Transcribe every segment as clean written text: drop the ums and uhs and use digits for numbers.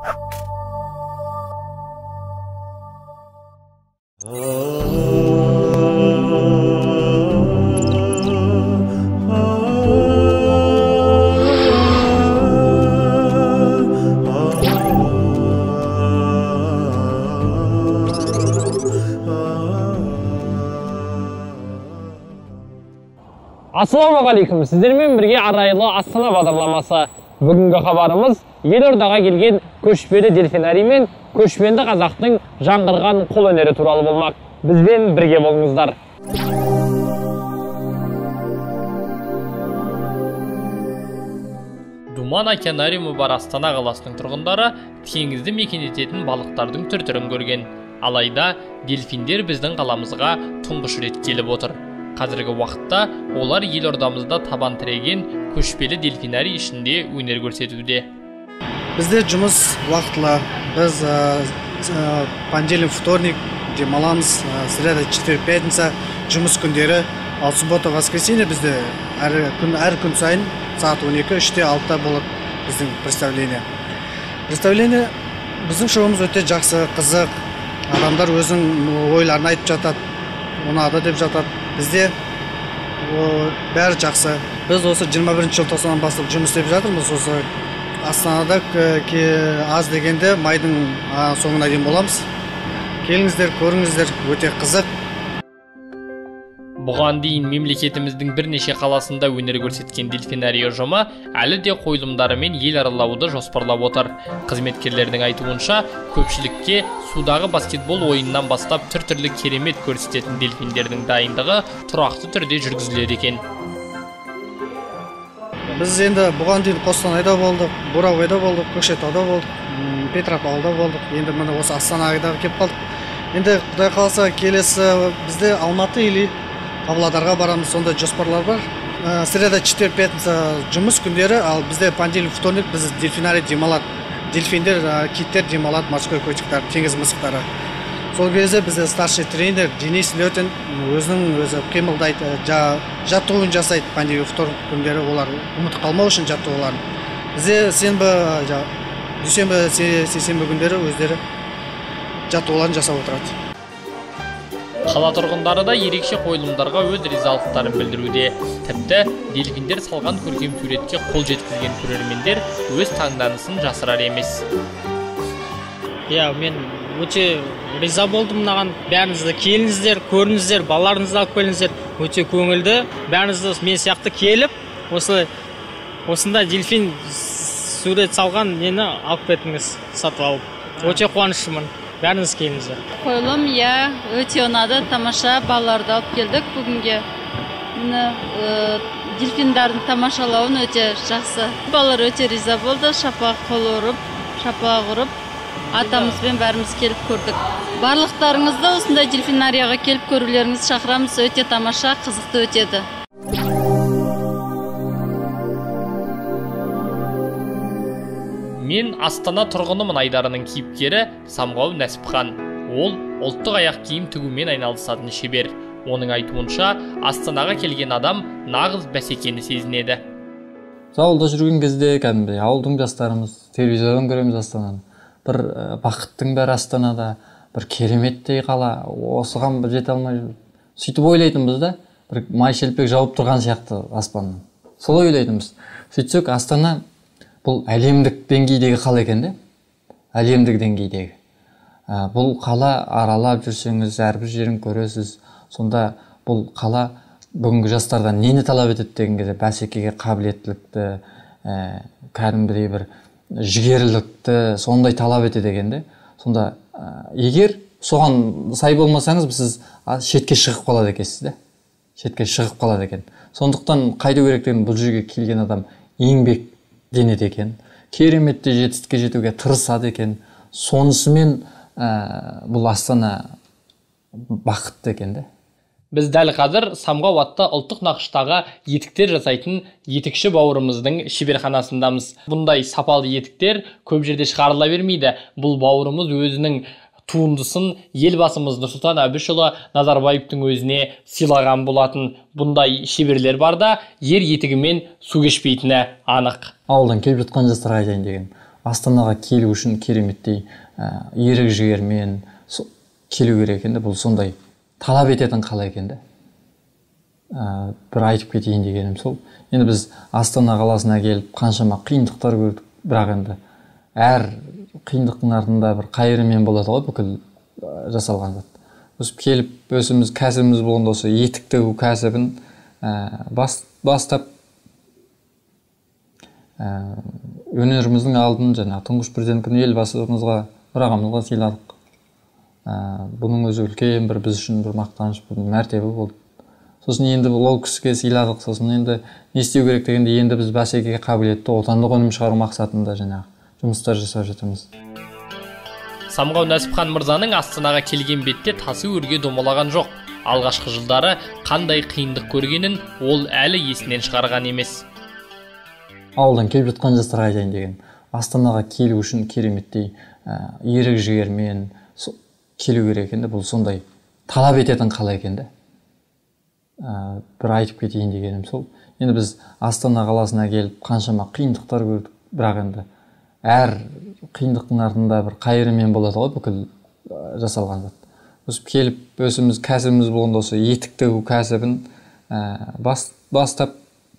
Ассалаумағалейкум, сіздермен бірге арайлы Астана бағдарламасы. Бүгінгі хабарымыз Елордаға келген көшпелі дельфинарий мен көшпенді қазақтың жаңғырған қол өнері туралы болмақ. Бізбен бірге болыңыздар. Думан океанариумы бар Астана қаласының тұрғындары теңізді мекен ететін балықтардың түр-түрін көрген. Алайда дельфиндер біздің қаламызға тұңғыш рет келіп отыр. Қазіргі уақытта олар елордамызда табан тіреген көшпелі дельфинарий ішінде өнер көрсетуде. Бізде жұмыс вақытылы. Біз понедельник, вторник демаламыз, среда, четверг, пятница жұмыс күндері, ал суббота, воскресенье бізде әр күн сайын сағат 12-3-те 6-та болады біздің представление. Представление біздің шоуымыз өте жақсы, қызық. Адамдар өзінің ойларын айтып жатады, ұнады деп жатады. Бізде бәрі жақсы. Біз осы 21-ші желтоқсаннан бастап жұмыс істеп жатырмыз. Осы Астанада аз дегенде майдың соңына дейін боламыз. Келіңіздер, көріңіздер, өте қызық. Бұған дейін мемлекетіміздің бірнеше қаласында өнер көрсеткен дельфинарий ұжымы әлі де қойылымдарымен ел аралауды жоспарлап отыр. Қызметкерлердің айтуынша, көпшілікке судағы баскетбол ойынынан бастап түр-түрлі керемет көрсететін дельфиндердің дайындығы тұрақты түрде жүргізіледі екен. Біз енді бұған дейін Қостанайда болдық, Бурабайда болдық, Көкшетауда болдық, Петропавлда болдық. Енді міне осы Астанаға келіп қалдық. Енді Құдай қаласа келесі бізде Алматы или Павлодарға барамыз, сонда жоспарлар бар. Среда, четверг, пятница жұмыс күндері, ал бізде понедельник, вторник біз дельфинарий демалады. Дельфиндер, киттер демалады, морской котиктер, теңіз мысықтары. Сол кезде бізде старший тренер Денис Летин өзінің қимылдайды, жаттығуын жасайды. Понедельник, вторник күндері олар ұмытып қалмау үшін жаттығуларын. Бізде дүйсенбі, сейсенбі күндері өздері жаттығуларын жасап отырады. Қала тұрғындары да ерекше қойылымдарға өз ризалықтарын білдіруде. Тіпті дельфиндер салған көркем суретке қол жеткізген көрермендер өз таңданысын жасырар емес. Мен өте риза болдым мынаған. Бәріңізді келіңіздер, көріңіздер, балаларыңызды алып келіңіздер. Өте көңілді. Бәріңізді мен сияқты келіп, осында дельфин сурет салған нені алып кетіңіз, сатып алып. Өте қуаныштымын. Бәріңіз келіңіздер. Қойылым өте ұнады, тамаша, балаларды алып келдік бүгінге. Дельфиндардың тамашалауын өте жақсы. Балалар өте риза болды, шапақ ұрып, атамызбен бәріміз келіп көрдік. Барлықтарыңызды осындай дельфинарияға келіп көрулеріңіз шақырамыз, өте тамаша, қызықты өтеді. Мен Астана тұрғынымын айдарының кейіпкері Самғау Нәсіпхан. Ол ұлттық аяқ киім тігумен айналысатын шебер. Оның айтуынша, Астанаға келген адам нағыз бәсекені сезінеді. Ауылда жүрген кезде кәдімгідей ауылдың жастарымыз телевизордан көреміз Астананы. Бір бақыттың бәрі Астанада, бір кереметтей қала, осыған жете алмай сөйтіп ойлайтынбыз да, бір май шелпек жауып тұрған сияқты аспаннан. Солай ойлайтынбыз. Сөйтсек Астана бұл әлемдік деңгейдегі қала екен де, әлемдік деңгейдегі. Бұл қала аралап жүрсеңіз, әрбір жерін көресіз. Сонда бұл қала бүгінгі жастардан нені талап етеді деген кезде бәсекеге қабілеттілікті, кәдімгідей бір жігерлікті, сондай талап етеді екен де. Сонда егер соған сай болмасаңыз, сіз шетке шығып қалады екенсіз де. Шетке шығып қалады екен. Сондықтан қайту керектігін бұл жерге келген адам еңбек денеді екен, кереметті жетістікке жетуге тырысады екен. Сонысымен бұл Астана бақытты екен де. Біз дәл қазір Самғау атты ұлттық нақыштағы етіктер жасайтын етікші бауырымыздың шеберханасындамыз. Бұндай сапалы етіктер көп жерде шығарыла бермейді. Бұл бауырымыз өзінің туындысын елбасымыз Нұрсұлтан Әбішұлы Назарбаевтың өзіне сыйлаған болатын. Бұндай шеберлер барда ер етігімен су кешпейтіні анық. Ауылдан келіп жатқан жастарға айтайын деген. Астанаға келу үшін кереметтей ерік жігермен келу керек екен де. Бұл сондай талап ететін қала екен де. Бір айтып кетейін дегенім сол. Енді біз Астана қаласына келіп қаншама қиындықтар көрдік, бірақ енді әр қиындықтың артында бір қайырымен болады ғой бүкіл жасалған зат. Өсіп келіп, өзіміз кәсібіміз болғанда осы етік тігу кәсібін бастап өнеріміздің алдын тұңғыш президент күні елбасымызға, ағамызға сыйладық. Бұның өзі үлкен бір біз үшін бір мақтаныш, бір мәртебе болды. Сосын енді ол кісіге сыйладық. Сосын енді не істеу керек дегенде, енді біз бәсекеге қабілетті отандық өнім шығару мақсатында жұмыстар жасап жатырмыз. Самғау Нәсіпхан мырзаның Астанаға келген бетте тасы өрге домалаған жоқ. Алғашқы жылдары қандай қиындық көргенін ол әлі есінен шығарған емес. Ауылдан келіп жатқан жастарға айтайын деген, Астанаға келу үшін кереметтей ерік жігермен келу керек екен де. Бұл сондай талап ететін қала екен де. Бір айтып кетейін дегенім сол. Енді біз Астана қаласына келіп қаншама қиындықтар көрдік, бірақ енді әр қиындықтың артында бір қайырымен болады ғой бүкіл жасалған зат. Өсіп келіп, өзіміз кәсібіміз болғанда осы етік тігу кәсібін бастап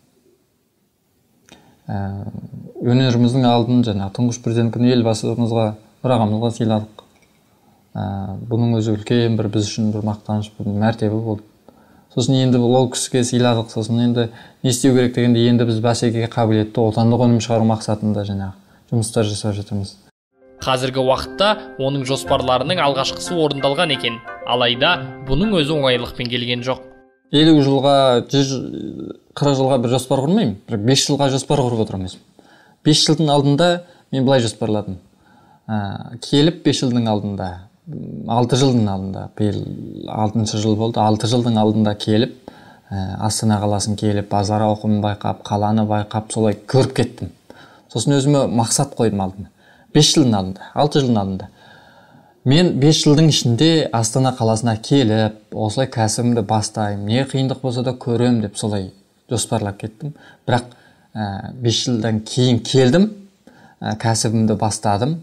өнеріміздің алдын тұңғыш президент күні елбасымызға, ағамызға сыйладық. Бұның өзі үлкен бір біз үшін бір мақтаныш, бір мәртебе болды. Сосын енді ол кісіге сыйладық. Сосын енді не істеу керек дегенде, енді біз бәсекеге қабілетті отандық өнім шығару мақсатында жұмыстар жасап жатырмыз. Қазіргі уақытта оның жоспарларының алғашқысы орындалған екен. Алайда бұның өзі оңайлықпен келген жоқ. 50 жылға, 40 жылға бір жоспар құрмаймын. 5 жылға жоспар құрып отырмыз. 5 жылдың алдында мен былай жоспарладым. Келіп 5 жылдың алдында, 6 жылдың алдында, биыл 6 жыл болды, 6 жылдың алдында келіп, Астана қаласын келіп, базар ауқымын байқап, қаланы байқап, солай көріп кеттім. Сосын өзіме мақсат қойдым алдыма. 5 жылдың алдында, 6 жылдың алдында. Мен 5 жылдың ішінде Астана қаласына келіп, осылай кәсібімді бастайым, не қиындық болса да көрем деп солай жоспарлап кеттім. Бірақ 5 жылдан кейін келдім, кәсібімді бастадым.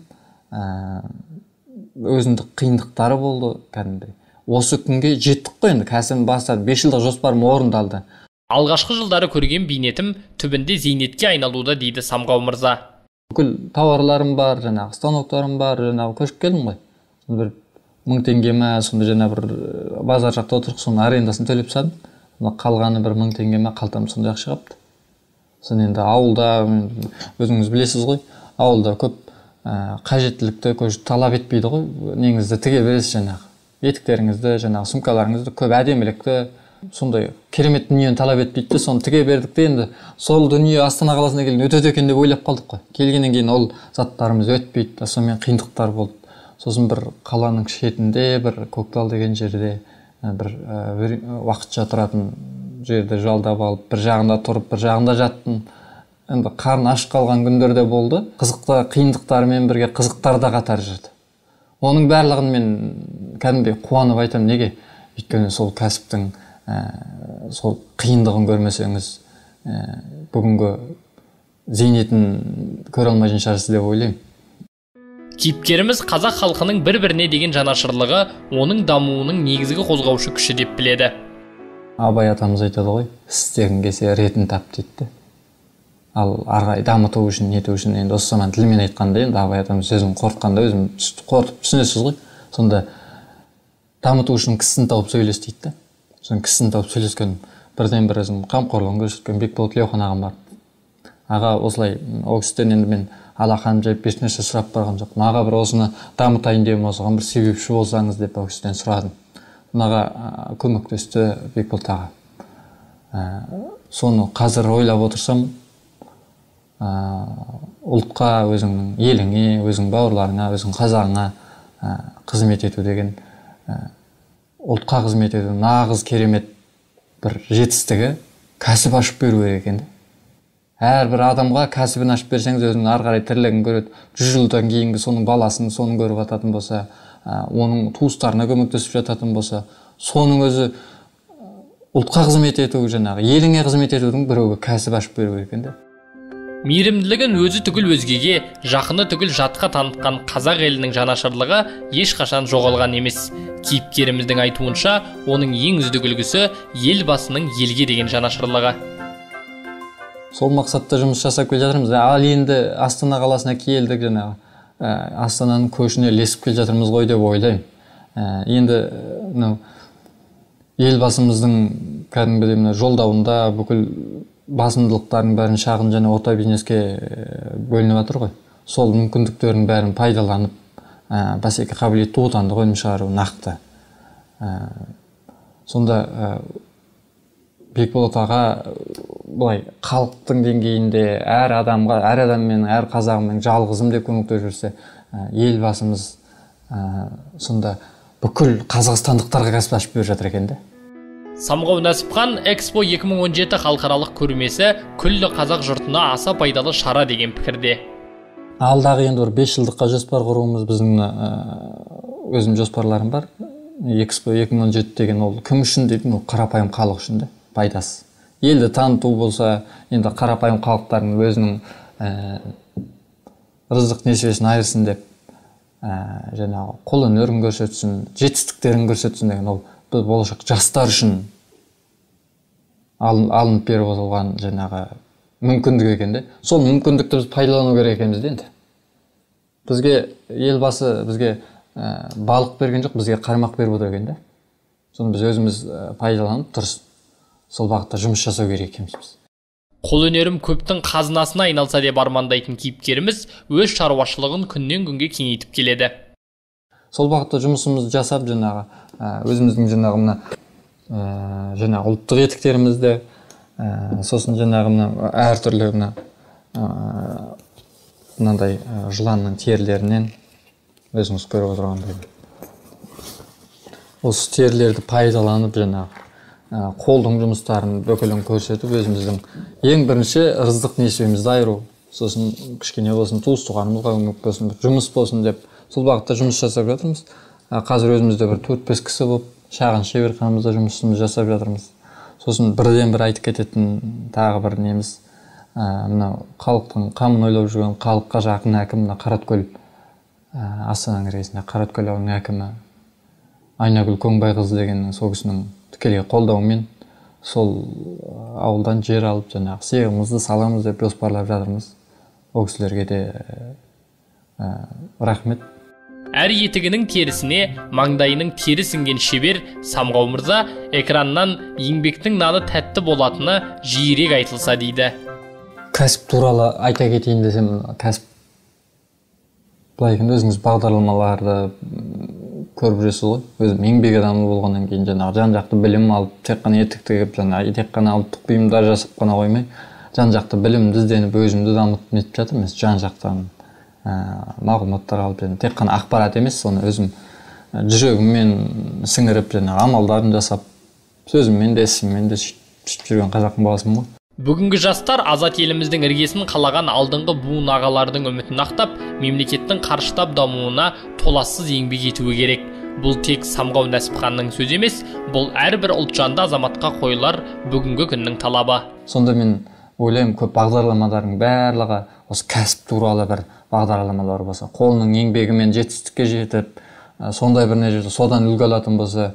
Өзіндік қиындықтары болды кәдімгідей. Осы күнге жеттік қой енді, кәсібімді бастадым. 5 жылдық жоспарым орындалды. Алғашқы жылдары көрген бейнетім түбінде зейнетке айналуда дейді Самғау мырза. Бүкіл тауарларым бар, станоктарым бар, көшіп келдім ғой. Бір 1000 теңге ме, сонда бір базар жақта отырып, соның арендасын төлеп садым. Қалғаны бір 1000 теңге ме, қалтам сондай ақша қапты. Сон енді ауылда, өзіңіз білесіз ғой, ауылда көп қажеттілікті талап етпейді ғой. Неңізді тіге бересіз етіктеріңізді, сумкаларыңызды, көп әдемілікті, сондай керемет дүниені талап етпейді, соны тіге бердік те, енді сол дүние Астана қаласына келген өтеді екен деп ойлап қалдық қой. Келгеннен кейін ол заттарымыз өтпейді, сонымен қиындықтар болды. Сосын бір қаланың шетінде, бір Көктал деген жерде, бір уақытша тұратын жерді жалдап алып, бір жағында тұрып, бір жағында жаттым. Енді қарны аш қалған күндерде болды. Қызықты қиындықтармен бірге қызықтар да қатар жүрді. Оның барлығын мен кәдімгідей қуанып айтамын. Неге? Өйткені сол кәсіптің сол қиындығын көрмесеңіз, бүгінгі зейнетін көре алмайтын шығарсыз деп ойлаймын. Кейіпкеріміз қазақ халқының бір-біріне деген жанашырлығы оның дамуының негізгі қозғаушы күші деп біледі. Абай атамыз айтады ғой, істегің келсе ретін тап дейді. Ал арғай дамыту үшін, нету үшін, енді осы заман тілмен айтқанда, енді Абай атамыз сөзін қорытқанда, өзім қорытып түсінесіз ғой. Сонда дамыту үшін кісісін тауып сөйлес дейді. Соны кісісін тауып сөйлескен бірден бір өзім қамқорлығын көрсеткен Бекболат Тілеухан ағам бар. Аға осылай, ол кісіден енді мен алақаным жайып ешнәрсе сұрап барған жоқ. Аға бір осыны дамытайын деп осыған бір себепші болсаңыз деп ол кісіден сұрадым. Аға көмектесті Бекболат аға. Соны қазір ойлап отырсам, ұлтқа, өзіңнің еліңе, өзің бауырларыңа, өзің қазағыңа қызмет ету деген, ұлтқа қызмет ету нағыз керемет бір жетістігі кәсіп ашып беру керек екен. Әрбір адамға кәсібін ашып берсеңіз, өзінің ары қарай тірлігін көреді. 100 жылдан кейінгі соның баласын соның көріп жататын болса, оның туыстарына көмектесіп жататын болса, соның өзі ұлтқа қызмет ету, еліңе қызмет етудің біреуге кәсіп ашып беру керек екен. Мейірімділігін өзі түгіл өзгеге, жақыны түгіл жатқа танытқан қазақ елінің жанашырлығы ешқашан жоғалған емес. Кейіпкеріміздің айтуынша, оның ең үздік үлгісі елбасының елге деген жанашырлығы. Сол мақсатта жұмыс жасап келе жатырмыз. Ал енді Астана қаласына келдік, жаңағы Астананың көшіне ілесіп келе жатырмыз ғой деп ойлаймын. Енді елбасымыздың кәдімгідей жолдауында бүкіл басымдылықтардың бәрін шағын және орта бизнеске бөлініп жатыр ғой. Сол мүмкіндіктердің бәрін пайдаланып, бәсеке қабілетті отандық өнім шығару нақты. Сонда Бекболат аға былай халықтың деңгейінде әр адаммен, әр қазағымен жалғызым деп көмектесіп жүрсе, елбасымыз сонда бүкіл қазақстандықтарға кәсіп ашып беріп жатыр екен де. Самғау Нәсіпхан Экспо 2017 халықаралық көрмесі күллі қазақ жұртына аса пайдалы шара деген пікірде. Алдағы енді 5 жылдыққа жоспар құруымыз біздің өзім жоспарларым бар. Экспо 2017 деген ол кім үшін дейтін, ол қарапайым халық үшін де пайдасы. Елді таныту болса, енді қарапайым халықтардың өзінің рызық несібесін айырсын деп, жаңағы қолөнерін көрсетсін, жетістіктерін көрсетсін деген, ол болашақ жастар үшін алынып беріп отырған жаңағы мүмкіндік екен де. Сол мүмкіндікті біз пайдалану керек екенбіз де енді. Бізге елбасы бізге балық берген жоқ, бізге қармақ беріп отыр екен де. Соны біз өзіміз пайдаланып тұрыс сол бағытта жұмыс жасау керек екенбіз біз. Қолөнерім көптің қазынасына айналса деп армандайтын кейіпкеріміз өз шаруашылығын күннен күнге кеңейтіп келеді. Сол бағытта жұмысымызды жасап, жаңағы өзіміздің жаңағы ұлттық етіктерімізді, сосын жаңағы әртүрлі мынандай жыланның терілерінен өзіңіз көріп отырғандай. Осы терілерді пайдаланып, жаңағы қолдың жұмыстарын бүкілін көрсетіп, өзіміздің ең бірінші рыздық несібемізді айыру, сосын кішкене болсын туыс-туғанымызға көмек болсын, жұмыс болсын деп сол бағытта жұмыс жасап жатырмыз. Қазір өзімізде бір 4-5 кісі болып, шағын шеберханамызда жұмысымызды жасап жатырмыз. Сосын бірден бір айтып кететін тағы бір неміз, мынау халықтың қамын ойлап жүрген халыққа жақын әкім, Қараткөл, Астананың іргесінде Қараткөл ауылының әкімі Айнагүл Көңбайқызы деген сол кісінің тікелей қолдауымен сол ауылдан жер алып, жаңағы сегімізді саламыз деп жоспарлап жатырмыз. Ол кісілерге де рахмет. Әр етігінің терісіне маңдайының тері сіңген шебер Самғау мырза экраннан еңбектің наны тәтті болатыны жиірек айтылса дейді. Кәсіп туралы айта кетейін десем, кәсіп былай екен, өзіңіз бағдарламаларды көріп жүресіз ғой. Өзім еңбек адамы болғаннан кейін жаңағы жан-жақты білім алып, тек қана етік тігіп, жаңағы тек қана ұлттық бұйымдар жасап қана қоймай, жан-жақты білімді ізденіп, өзімді дамытып нетіп жатырмыз. Жан-жақтан мағлұматтар алып, тек қана ақпарат емес, соны өзім жүрегіммен сіңіріп, амалдарын жасап, сөзіммен де ісіммен де сөйтіп жүрген қазақтың баласымын ғой. Бүгінгі жастар азат еліміздің іргесін қалаған алдыңғы буын ағалардың үмітін ақтап, мемлекеттің қарыштап дамуына толассыз еңбек етуі керек. Бұл тек Самғау Нәсіпханның сөзі емес, бұл әрбір ұлтжанды азаматқа қойылар бүгінгі күннің талабы. Сонда мен ойлаймын, көп бағдарламалардың барлығы осы кәсіп туралы бір бағдарламалар болса, қолының еңбегімен жетістікке жетіп, сондай бір нәрсе содан үлгі алатын болса,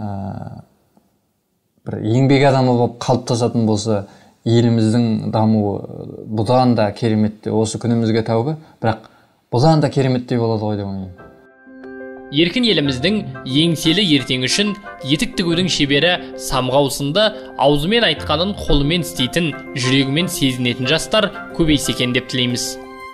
бір еңбек адамы болып қалыптасатын болса, еліміздің дамуы бұдан да кереметті, осы күнімізге тәубе, бірақ бұдан да кереметтей болады ғой деп ойлаймын. Еркін еліміздің еңселі ертең үшін етік тігудің шебері Самғау сынды аузымен айтқанын қолымен істейтін, жүрегімен сезінетін жастар көбейсе екен деп тілейміз.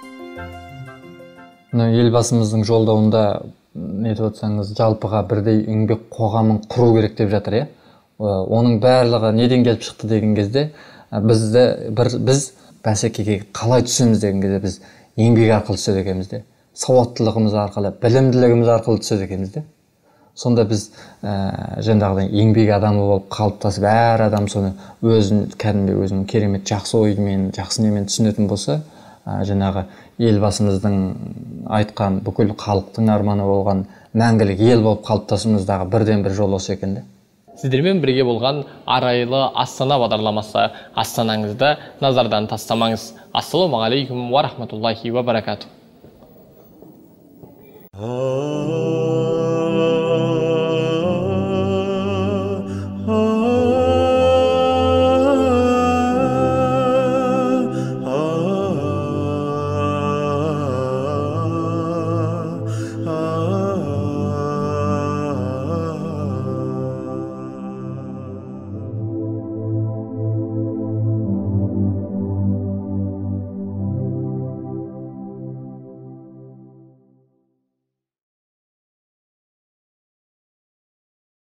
Елбасымыздың жолдауында нетіп отырсаңыз, жалпыға бірдей еңбек қоғамын құру керек деп жатыр, оның барлығы неден келіп шықты деген кезде, біз бәсекеге қалай түсеміз деген кезде, біз еңбек арқылы түседі екенбіз де, сауаттылығымыз арқылы, білімділігіміз арқылы түседі екенбіз де. Сонда біз жаңағыдай еңбек адамы болып қалыптасып, әр адам соны өзінің керемет жақсы оймен, жақсы немен түсінетін болса, жаңағы елбасымыздың айтқан бүкіл халықтың арманы болған мәңгілік ел болып қалыптасуымыздағы бірден бір жол осы екен де. Сіздермен бірге болған арайлы Астана бағдарламасы. Астанаңызды назардан тастамаңыз. Ассаламу алейкум ва рахматуллахи ва баракату.